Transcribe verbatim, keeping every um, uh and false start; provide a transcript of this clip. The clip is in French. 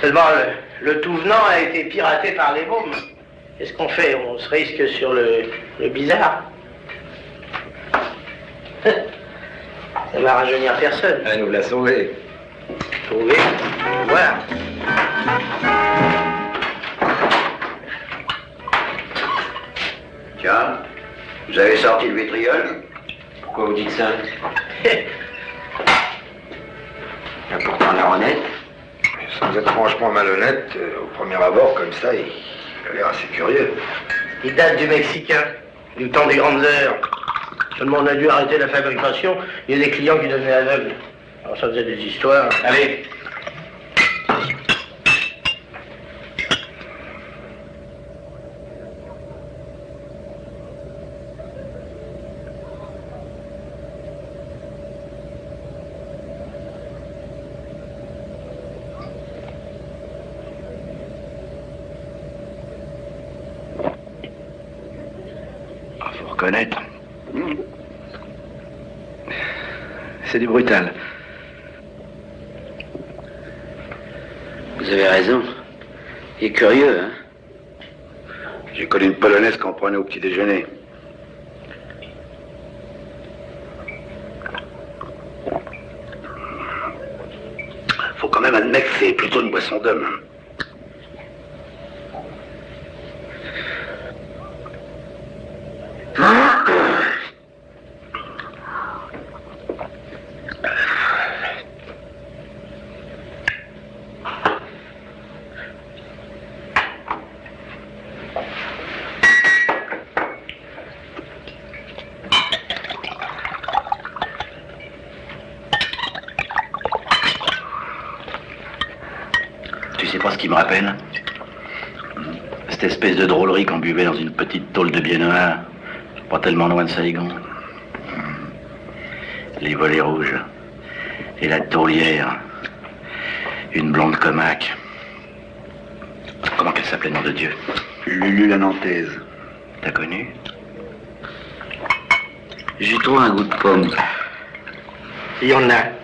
Seulement, le, le tout venant a été piraté par les mômes. Qu'est-ce qu'on fait? On se risque sur le, le bizarre. Ça va rajeunir personne. Elle nous l'a sauvé. Sauvé? Voilà. Tiens, vous avez sorti le vitriol? Pourquoi vous dites ça? Il y a pourtant la honnête. Sans être franchement malhonnête, euh, au premier abord, comme ça, il, il a l'air assez curieux. Il date du Mexicain, du temps des grandes heures. Seulement on a dû arrêter la fabrication, il y a des clients qui devenaient aveugles. Alors ça faisait des histoires. Allez. Connaître. C'est du brutal. Vous avez raison. Il est curieux, hein? J'ai connu une polonaise qu'on prenait au petit déjeuner. Faut quand même admettre que c'est plutôt une boisson d'homme. Tu sais pas ce qui me rappelle? Cette espèce de drôlerie qu'on buvait dans une petite tôle de biennois, pas tellement loin de Saigon. Les volets rouges. Et la taulière. Une blonde comaque. Comment qu'elle s'appelait, nom de Dieu? Lulu la Nantaise. T'as connu? J'ai trouvé un goût de pomme. Il y en a.